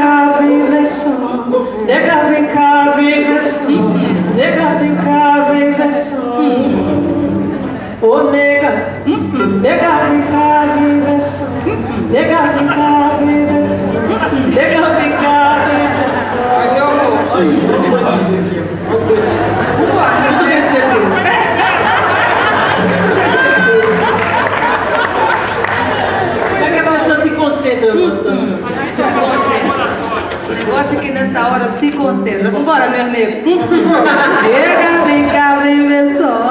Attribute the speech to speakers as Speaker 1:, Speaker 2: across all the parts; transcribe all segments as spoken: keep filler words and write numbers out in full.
Speaker 1: cá, vem ver só. Nega, vem cá, vem ver só. Nega, vem cá, vem ver só. Ô nega, nega, vem cá, vem ver só. Nega, vem cá, vem ver só. Nega, vem cá, vem ver só.
Speaker 2: Ai, meu amor.
Speaker 1: Olha os bandidos aqui, os bandidos. Tudo recebendo. Como é que a pessoa se concentra numa situação?
Speaker 2: Se concentra. O negócio aqui nessa hora se concentra. Vambora, meu nego. Nega, vem cá, vem ver só.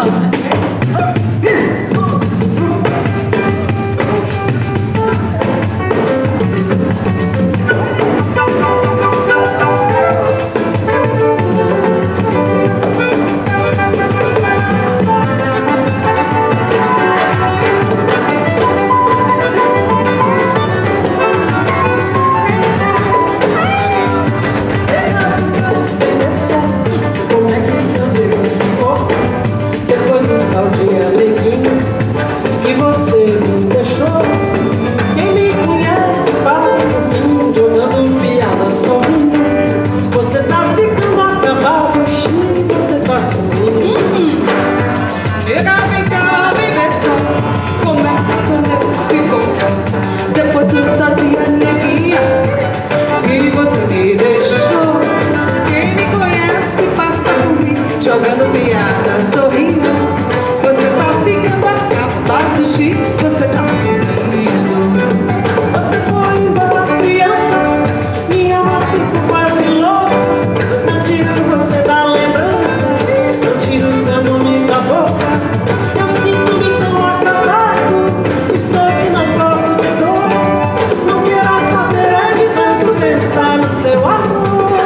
Speaker 1: E você me deixou. Quem me conhece passa por mim, jogando piada, sorrindo. Você tá ficando acabado, xiii, você tá sumindo.
Speaker 2: Nega, vem cá, vem ver só. Como é que o seu nego ficou? Depois de tanto dia, neguinha, e você me deixou. Quem me conhece passa por mim, jogando piada, sorrindo. Você tá ficando acabado, X, você tá sumindo.
Speaker 1: Você foi embora, criança, minha alma ficou quase louca. Não tiro você da lembrança, não tiro o seu nome da boca. Eu sinto-me tão acabado, estou que não posso de dor. Não quero saber é de tanto pensar no seu amor.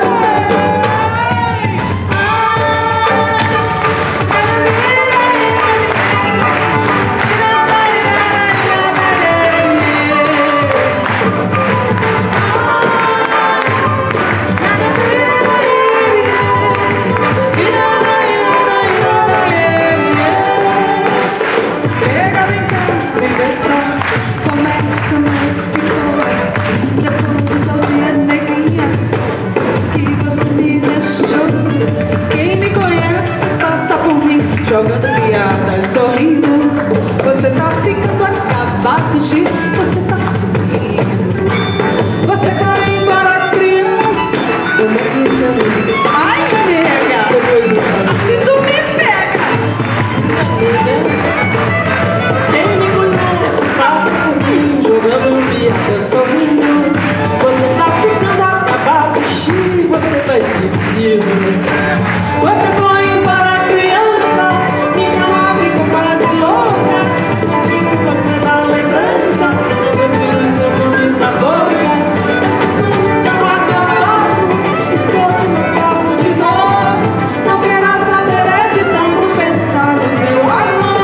Speaker 2: Jogando piadas, sorrindo. Você tá ficando acabado, X, você tá sumindo. Você vai embora, criança.
Speaker 1: Como é que você me...
Speaker 2: Ai, nega,
Speaker 1: Depois me fala.
Speaker 2: assim tu me pega.
Speaker 1: Quem me conhece passa por mim, jogando piada, sorrindo. Você tá ficando acabado, xiii, você tá esquecido. Você foi embora, criança, minha alma ficou quase louca. Não tiro você da lembrança, eu tiro o seu nome da boca. Eu sinto-me tão acabado, estou que não posso de dor. Não quero saber é de tanto pensar no seu amor.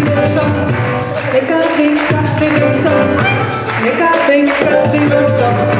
Speaker 2: Nega, vem cá, vem ver só. Nega, vem cá, vem ver só.